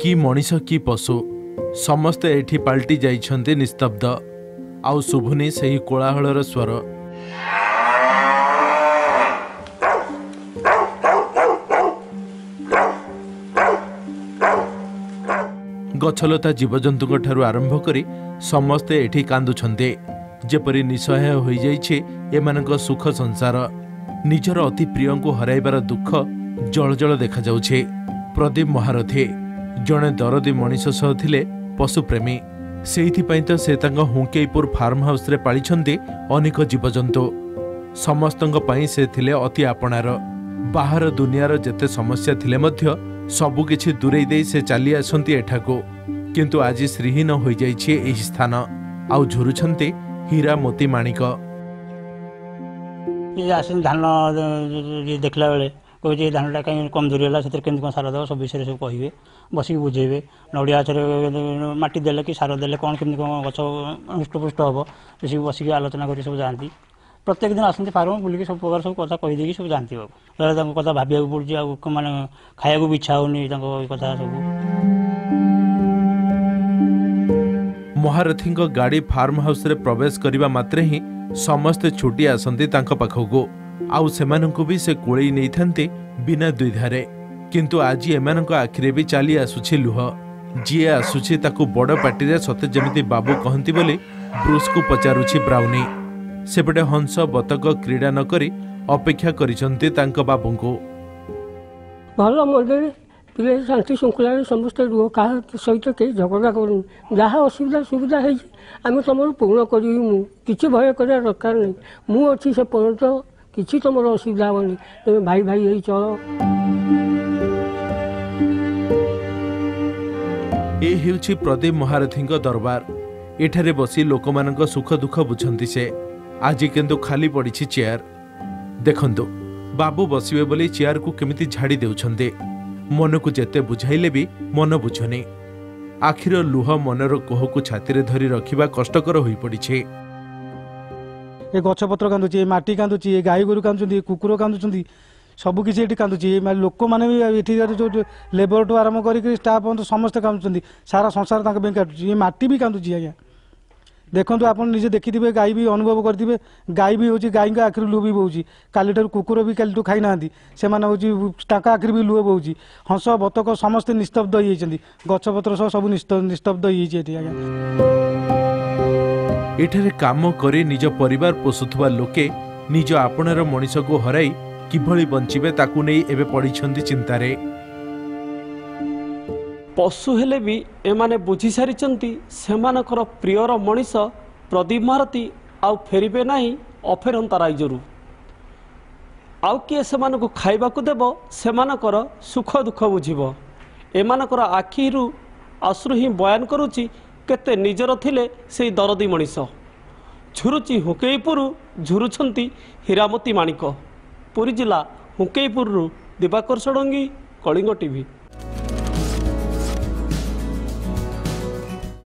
कि मनीष कि पशु समस्ते एठी पाल्टी जाइछन्ते निस्तब्ध आउ शुभुनी सही कोलाहलर स्वर। गछलता जीवजंतु ठारू आरंभ करी समस्ते एठी कांदुछन्ते जेपरि निसहाय होई जाइछे एमानक सुख संसार। निजर अति प्रिय को हराइबार दुख जलजल देखा जाउछे। प्रदीप महारथी जड़े दरदी मनीष सह थिले पशुप्रेमी सेइथिपई तो से तांग हुंकेईपुर फार्म हाउस रे पालिछन्ते अनेक जीवजंतु। समस्तंग पई से थिले अति आपणार। बाहर दुनियार जेते समस्या थिले मध्य सबु किछि दूरेई देई से चली आसंती एठाको। किंतु आज श्रीहीन होई जाइछे एही स्थान आउ झुरुछन्ते हीरा मोती माणिक। ये आसिन धान देखला बेले कहे धानटा कहीं कमजोरी है से कम सार देव सब विषय सब कहे बसिक बुझेबे नड़िया गछरे माटी देले कि सार देले कौन केमती कौन गछ हृष्टपुष्ट हम से सब बसिक आलोचना कर सब जाती। प्रत्येक दिन आसती फार्म बुलिक सब प्रकार सब कथा कहीदे सब जाती कथा भाविया पड़े माने खाया भी इच्छा होनी कथा सब। महारथी गाड़ी फार्म हाउस रे प्रवेश करने मात्रे ही समस्ते छुटी आसंती तांको पाखको आउ सेमानंकु भी से कोळई नै थांते बिना द्विधारे। किंतु आज एमानंक आखिरे भी चली आसुछि लुह। जिए आसुछि ताकु बड़ पार्टी रे सते जेमिति बाबू कहंती बोली ब्रूस को पचारुछि ब्राउनी। सेपटे हंस बतक क्रीड़ा न करी अपेक्षा करिसंती तांको बाबूको। भल मंडली पिले शांति शृंखला समस्त रुह का सहित के झगड़ा करूँ जहाँ असुविधा सुविधा है आम तुम पूर्ण करी किसी भय कर दरकार नहीं मु अच्छी से पर्यंत किसी तुम असुविधा हेनी तुम भाई भाई यही चल। ए हेउछि प्रदीप महारथी दरबार। एठारे बसी लोकमानक सुख दुख बुझंती से। आज किंतु खाली पड़ी चेयर। देखंतु बाबू बसिबे बोली चेयर को केमिति झाड़ी देउछन्ते। मन को जेते बुझाइले भी मन बुझनी। आखिर लुह मनर कोह को छाती रे धरी रखिबा कष्टकर होई पड़िछे। ए गछपत्र कांदुची माटी कांदुची गाई गोरु कांदुची कुकुर कांदुची सबकिछि एठी कांदुची लोक माने भी एठी जो लेबर टू आरंभ करी स्टाफ समस्त कांदुची सारा संसार तांके बें काटुची माटी भी कांदुची। आज्ञा देखो आप निजे देखिथे गाई भी अनुभव करेंगे गाई भी हूँ गाई आखिरी लुह भी बोची काली कुकुर भी काली खाई ना से आखिरी भी लुह बोची हंस बतक समस्ते निस्तब्ध होती गछपत्र सह सब निस्तब्ध एठारे काम करे निज परिवार पोषुवा लोके निज आपणार मनीष को हराई किभली बंचिबे ताकू नै एबे पड़िछन्ति चिंतारे। पशु हेले भी एमाने बुझी सारिचंती सेमानकर प्रियर मनीष प्रदीप महारथी आउ फेरिबे नाही अफेरंता राइजरू आउ किए सेमानकु खाइबाकु देबो सेमानकर सुख दुख बुझिबो। एमानकर आखिरु अश्रु ही बयान करुची केते निजर थिले सेई दरदी मनीष झुरुची हुकेईपुरु झुरुछंती हीरामती माणिक। पुरी जिला हुकेईपुरु दिवाकर षडंगी कलिंग टीवी।